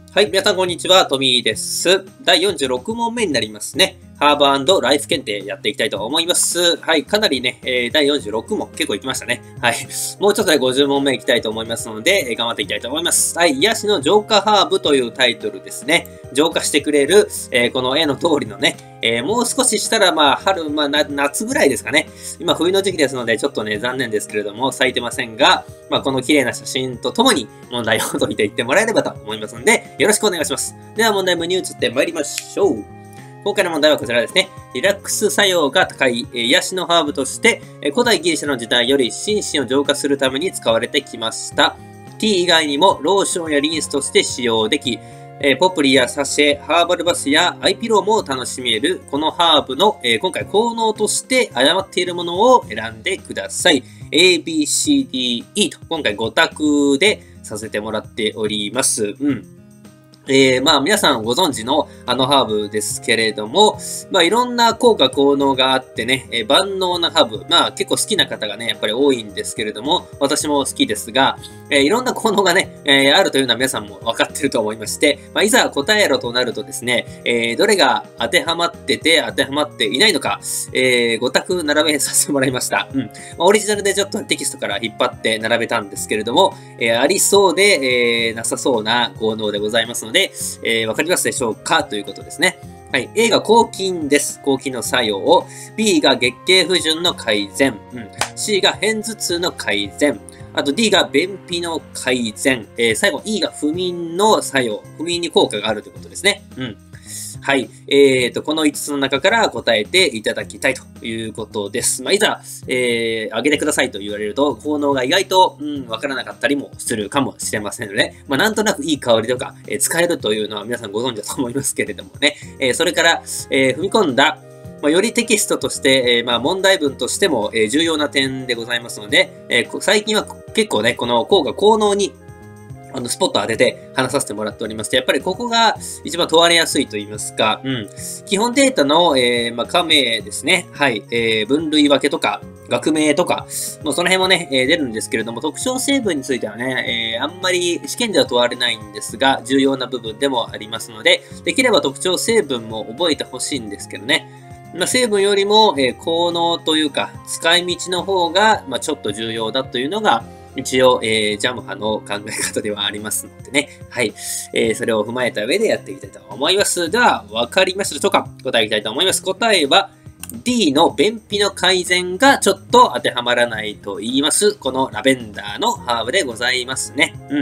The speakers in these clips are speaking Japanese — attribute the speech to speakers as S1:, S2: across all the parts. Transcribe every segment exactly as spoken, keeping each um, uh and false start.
S1: はい、皆さんこんにちは、トミーです。だいよんじゅうろく問目になりますね。ハーブ&ライフ検定やっていきたいと思います。はい、かなりね、えー、だいよんじゅうろく問結構いきましたね。はい、もうちょっとでごじゅう問目いきたいと思いますので、えー、頑張っていきたいと思います。はい、癒しの浄化ハーブというタイトルですね。浄化してくれる、えー、この絵の通りのね、えー、もう少ししたら、まあ、春、まあ、夏ぐらいですかね。今、冬の時期ですので、ちょっとね、残念ですけれども、咲いてませんが、まあ、この綺麗な写真とともに問題を解いていってもらえればと思いますので、よろしくお願いします。では、問題文に移ってまいりましょう。今回の問題はこちらですね。リラックス作用が高い、えー、癒しのハーブとして、えー、古代ギリシャの時代より心身を浄化するために使われてきました。ティー以外にもローションやリンスとして使用でき、えー、ポプリやサシェ、ハーバルバスやアイピローも楽しめるこのハーブの、えー、今回効能として誤っているものを選んでください。A、B、C、D、E と今回ご択でさせてもらっております。うん。えー、まあ皆さんご存知のあのハーブですけれども、まあいろんな効果効能があってね、えー、万能なハーブ、まあ結構好きな方がね、やっぱり多いんですけれども、私も好きですが、えー、いろんな効能がね、えー、あるというのは皆さんも分かってると思いまして、まあいざ答えろとなるとですね、えー、どれが当てはまってて当てはまっていないのか、えー、ご択並べさせてもらいました。うん。まあ、オリジナルでちょっとテキストから引っ張って並べたんですけれども、えー、ありそうで、えー、なさそうな効能でございますので、えー、わかりますでしょうかということですね。はい。A が抗菌です。抗菌の作用を。B が月経不順の改善。うん。C が片頭痛の改善。あと D が便秘の改善。えー、最後 E が不眠の作用。不眠に効果があるということですね。うん。はい。えーと、このいつつの中から答えていただきたいということです。まあ、いざ、えー、あげてくださいと言われると、効能が意外と、うん、わからなかったりもするかもしれませんので、まあ、なんとなくいい香りとか、えー、使えるというのは皆さんご存知だと思いますけれどもね。えー、それから、えー、踏み込んだ、まあ、よりテキストとして、えー、まあ、問題文としても、えー、重要な点でございますので、えー、最近は結構ね、この効果効能にあの、スポット当てて話させてもらっておりまして、やっぱりここが一番問われやすいと言いますか、うん。基本データの、えー、まあ、加名ですね。はい。えー、分類分けとか、学名とか、もうその辺もね、えー、出るんですけれども、特徴成分についてはね、えー、あんまり試験では問われないんですが、重要な部分でもありますので、できれば特徴成分も覚えてほしいんですけどね。まあ、成分よりも、えー、効能というか、使い道の方が、まあ、ちょっと重要だというのが、一応、えー、ジャム派の考え方ではありますのでね。はい。えー、それを踏まえた上でやっていきたいと思います。では、わかりましたでしょうか？答えいきたいと思います。答えは、D の便秘の改善がちょっと当てはまらないと言います。このラベンダーのハーブでございますね。うん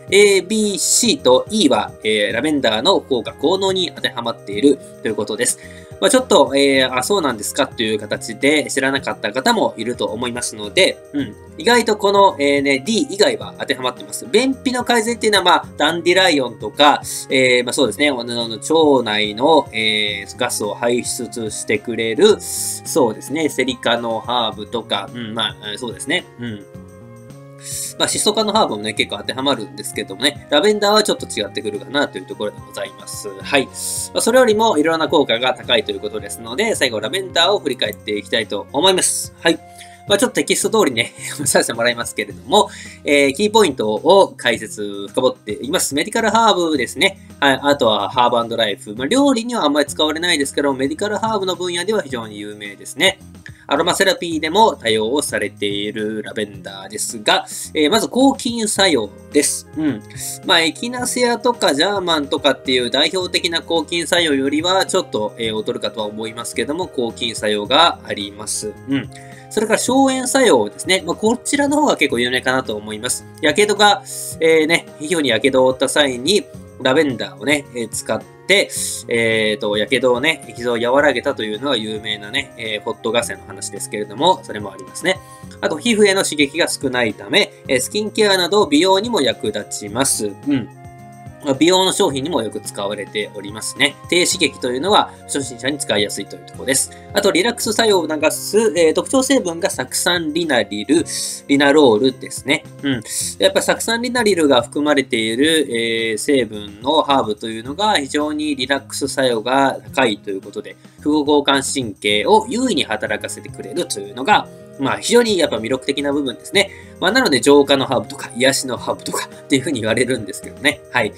S1: 。A、B、C と E は、えー、ラベンダーの効果効能に当てはまっているということです。まあ、ちょっと、えー、あ、そうなんですかという形で知らなかった方もいると思いますので、うん。意外とこの、えー、ね、D 以外は当てはまっています。便秘の改善っていうのは、まあ、ダンディライオンとか、えー、まあそうですね、腸内の、えー、ガスを排出してくれる、そうですね、セリカのハーブとか、うん、まあ、そうですね、うん。まあ、シソ科のハーブもね、結構当てはまるんですけどもね、ラベンダーはちょっと違ってくるかなというところでございます。はい。まあ、それよりもいろんな効果が高いということですので、最後ラベンダーを振り返っていきたいと思います。はい。まあ、ちょっとテキスト通りね、させてもらいますけれども、えー、キーポイントを解説深掘っていきます。メディカルハーブですね。はい。あとはハーブ&ライフ。まあ、料理にはあんまり使われないですけど、メディカルハーブの分野では非常に有名ですね。アロマセラピーでも多用をされているラベンダーですが、えー、まず抗菌作用です。うん。まあ、エキナセアとかジャーマンとかっていう代表的な抗菌作用よりはちょっと、えー、劣るかとは思いますけども、抗菌作用があります。うん。それから消炎作用ですね。まあ、こちらの方が結構有名かなと思います。やけどが、えー、ね、皮膚にやけどを負った際に、ラベンダーをね、えー、使って、えっと、やけどをね、傷を和らげたというのが有名なね、えー、ホットガスの話ですけれども、それもありますね。あと、皮膚への刺激が少ないため、えー、スキンケアなど美容にも役立ちます。うん。美容の商品にもよく使われておりますね。低刺激というのは初心者に使いやすいというところです。あと、リラックス作用を促す、えー、特徴成分が酢酸リナリル、リナロールですね。うん。やっぱり酢酸リナリルが含まれている、えー、成分のハーブというのが非常にリラックス作用が高いということで、副交感神経を優位に働かせてくれるというのが、まあ非常にやっぱ魅力的な部分ですね。まあなので浄化のハーブとか癒しのハーブとかっていう風に言われるんですけどね。はい。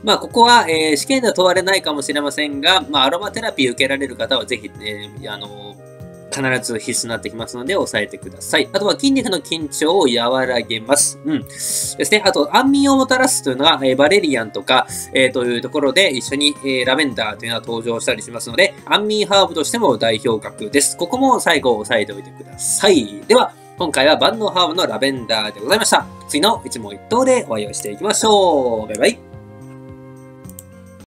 S1: まあ、ここは、えー試験では問われないかもしれませんが、まあ、アロマテラピー受けられる方はぜひ、えーあの必ず必須になってきますので、押さえてください。あとは筋肉の緊張を和らげます。うん。ですね。あと、安眠をもたらすというのは、えーバレリアンとか、えーというところで一緒に、えーラベンダーというのは登場したりしますので、安眠ハーブとしても代表格です。ここも最後押さえておいてください。では、今回は万能ハーブのラベンダーでございました。次の一問一答でお会いをしていきましょう。バイバイ。